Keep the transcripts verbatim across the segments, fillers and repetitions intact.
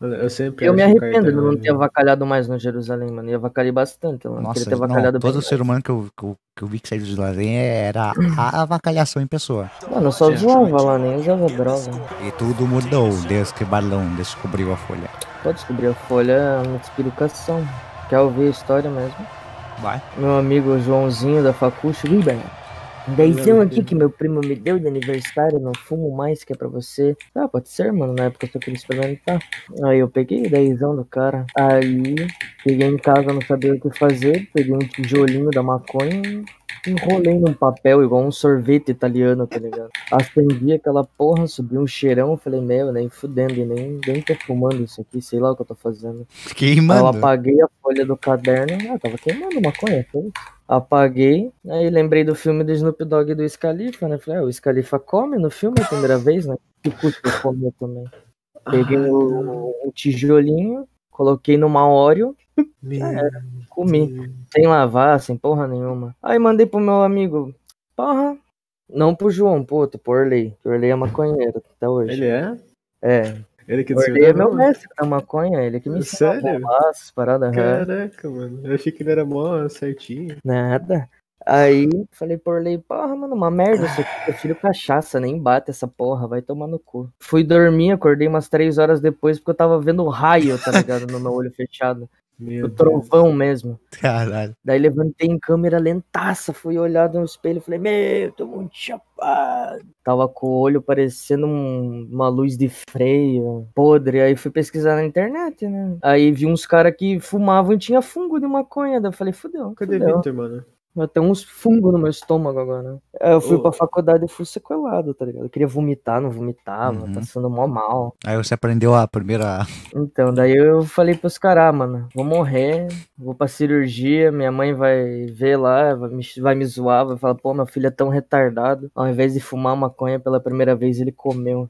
Eu sempre Eu me acho o arrependo de não cartão. ter avacalhado mais no Jerusalém, mano. Eu avacalhei bastante lá. Nossa, Queria ter não, avacalhado todo bem ser mais. humano que eu, que, eu, que eu vi que saiu de Jerusalém era a avacalhação em pessoa. Mano, eu só É. zoava lá, nem usava droga. E tudo mudou desde que Balão descobriu a folha. Pode descobrir a folha, é uma explicação. Quer ouvir a história mesmo? Vai. Meu amigo Joãozinho da Facucho, Riber. Um dezão aqui que meu primo me deu de aniversário, não fumo mais, que é pra você. Ah, pode ser, mano, na época eu só queria experimentar. Aí eu peguei o dezão do cara. Aí, cheguei em casa, não sabia o que fazer, peguei um tijolinho da maconha e enrolei num papel, igual um sorvete italiano, tá ligado? Acendi aquela porra, subi um cheirão, falei, meu, nem fudendo, nem, nem tô fumando isso aqui, sei lá o que eu tô fazendo. Aí eu Queimando. apaguei a folha do caderno, ah, tava queimando maconha, foi isso. Apaguei, aí lembrei do filme do Snoop Dogg e do Scalifa, né? Falei, ah, o Scalifa come no filme a primeira vez, né? Que custa comer também. Peguei Ah, o, o tijolinho, coloquei numa Oreo, meu era, comi. Deus. Sem lavar, sem porra nenhuma. Aí mandei pro meu amigo, porra, não pro João, pro outro, pro Orley. O Orley é maconheiro até hoje. Ele é? É, Ele que o Orley é meu não? mestre da maconha, ele que me ensinou a Sério? bolar essas paradas. aham. Caraca, mano. Eu achei que ele era mó certinho. Nada. Aí falei por lei, porra, mano, uma merda isso aqui. Prefiro cachaça, nem bate essa porra, vai tomar no cu. Fui dormir, acordei umas três horas depois porque eu tava vendo raio, tá ligado? No meu olho fechado. Meu O Deus. trovão mesmo. Caralho. Daí levantei em câmera lentaça, fui olhar no espelho e falei, meu, tô muito chapado. Tava com o olho parecendo um- uma luz de freio, podre. Aí fui pesquisar na internet, né? Aí vi uns caras que fumavam e tinha fungo de maconha. Daí eu falei, fudeu, Cadê fudeu. Victor, mano? Eu tenho uns fungos no meu estômago agora. Aí eu fui Ô. pra faculdade e fui sequelado, tá ligado? Eu queria vomitar, não vomitava, Uhum. passando mó mal. Aí você aprendeu a primeira. Então, daí eu falei pros caras, ah, mano, vou morrer, vou pra cirurgia, minha mãe vai ver lá, vai me, vai me zoar, vai falar, pô, meu filho é tão retardado. Ao invés de fumar maconha pela primeira vez, ele comeu.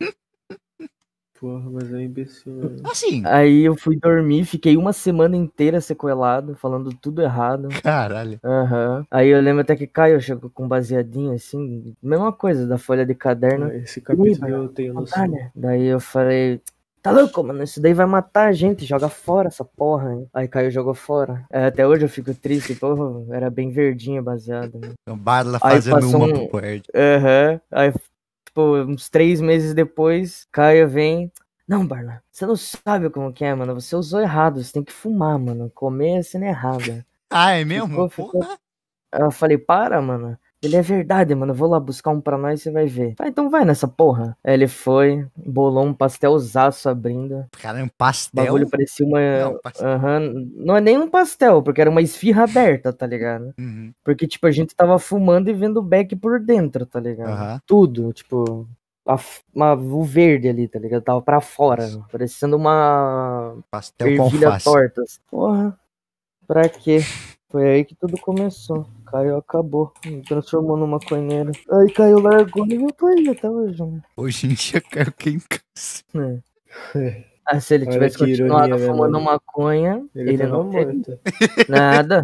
Porra, mas é um imbecil. Mano. Assim. Aí eu fui dormir, fiquei uma semana inteira sequelado, falando tudo errado. Caralho. Aham. Aí eu lembro até que Caio chegou com um baseadinho assim, mesma coisa, da folha de caderno. Ah, Esse capítulo Ih, eu tenho noção. Natália. Daí eu falei, tá louco, mano, isso daí vai matar a gente, joga fora essa porra, hein? Aí Caio jogou fora. É, até hoje eu fico triste, porra, era bem verdinho baseado, né? O Barla Aí fazendo passou uma um- pro Erd. Aham. Aí, tipo, uns três meses depois, Caio vem. Não, Barla, você não sabe como que é, mano. Você usou errado, você tem que fumar, mano. Comer é sendo errado. Ah, é mesmo? Ficou, ficou. Porra. Aí eu falei, para, mano. Ele é verdade, mano. Eu vou lá buscar um pra nós e você vai ver. Ah, então vai nessa porra. Aí ele foi, bolou um pastelzaço abrindo. Cara, um O pastel. bagulho parecia uma. Não, pastel. Aham. Não é nem um pastel, porque era uma esfirra aberta, tá ligado? Uhum. Porque, tipo, a gente tava fumando e vendo o beck por dentro, tá ligado? Aham. Tudo, tipo. A, f- uma, o verde ali, tá ligado? Tava pra fora, parecendo uma Pastel com ervilha alface. tortas. Porra, pra quê? Foi aí que tudo começou. Caio acabou, me transformou numa maconheiro. Aí Caio largou e eu tô aí até hoje, né? Hoje em dia caiu quem cansa. É. Ah, se ele Olha tivesse que continuado ironia, né, fumando mano? maconha, Ele, ele, tava não teria morto. nada.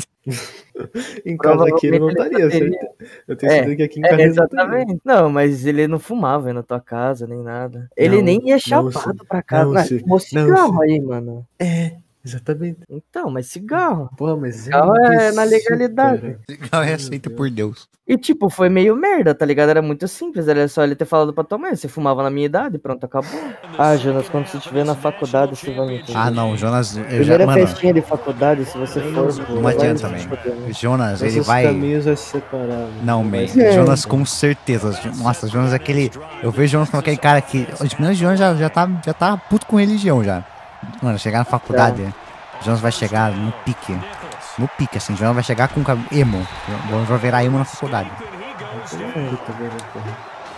Em casa aqui ele não Provavelmente ele estaria, não teria. certo? Eu tenho É, certeza que aqui em É, casa ele não estaria. exatamente. Não, mas ele não fumava aí na tua casa, nem nada. Ele Não, nem ia não, chapado se- pra casa. não, Não, se- fumou não, cigarro se- aí, mano. É, exatamente. Então, mas cigarro. Porra, mas é Cigarro um é na imbecil, legalidade. cara. Legal é Meu aceito Deus. por Deus. E tipo, foi meio merda, tá ligado? Era muito simples, era só ele ter falado pra tua mãe, você fumava na minha idade, pronto, acabou. Ah, Jonas, quando você estiver na faculdade, você vai me entender. Ah, não, o Jonas. Eu já, Primeira mano, festinha de faculdade, se você for... não vai adianta, se velho. foder, né? O Jonas, ele Nossos vai. caminhos vai se separar. Não, vai man. se- É. Jonas com certeza. Nossa, Jonas é aquele. Eu vejo Jonas como aquele cara que. O Jonas já, já, tá, já tá puto com religião já. Mano, chegar na faculdade, Jonas vai chegar no pique. No pique, assim. Jonas vai chegar com cab- emo. Jonas vai virar emo na faculdade. Puta, velho, porra.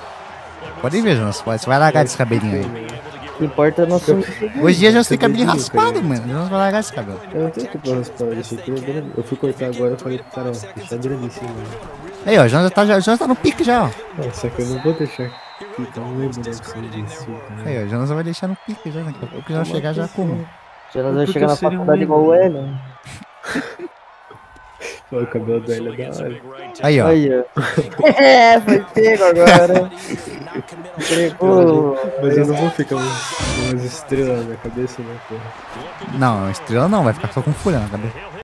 Pode ver, Jonas. Você vai largar esse cabelinho aí. O que importa é o nosso... Hoje em dia Jonas tem cabelinho Cabelinho, raspado, cara. mano. Jonas vai largar esse cabelo. Eu não tenho que pôr as paradas, deixei que ele é grande. Eu fui cortar agora, eu falei pro cara, ó, isso é grandíssimo, mano. Aí, ó, Jonas tá, já- Jonas tá no pique já, ó. É, só que eu não vou deixar ficar um lembro da opção disso, cara. Aí, ó, Jonas vai deixar no pique já. Daqui a pouco o Jonas chegar já como. Jonas vai Porque chegar na eu seria um faculdade igual o emo, Hélio. Pô, o cabelo dele é da hora. Aí, ó. Aí, ó. É, foi pego agora. Pegou. Mas eu não vou ficar umas, umas estrelas na cabeça, né, porra? Não, estrela não, vai ficar só com folha na cabeça.